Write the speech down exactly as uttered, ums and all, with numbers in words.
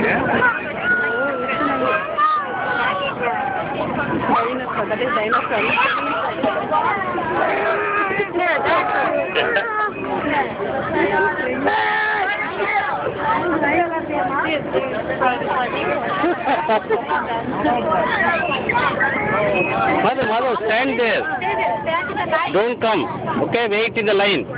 Dinosaur, that is dinosaur. Madhav, Madhav, stand there. Don't come. Okay, wait in the line.